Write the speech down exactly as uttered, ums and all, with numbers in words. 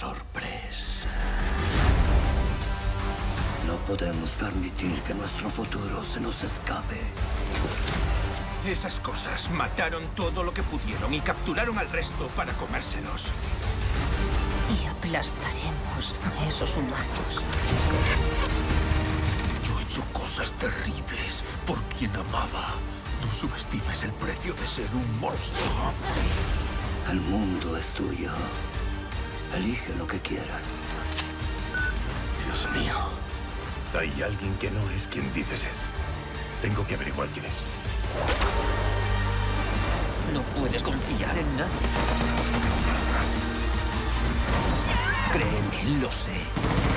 sorpresa. No podemos permitir que nuestro futuro se nos escape. Esas cosas mataron todo lo que pudieron y capturaron al resto para comérselos. Y aplastaremos a esos humanos. Yo he hecho cosas terribles por quien amaba. No subestimes el precio de ser un monstruo. El mundo es tuyo. Elige lo que quieras. Dios mío. Hay alguien que no es quien dice ser. Tengo que averiguar quién es. No puedes confiar en nadie. Créeme, lo sé.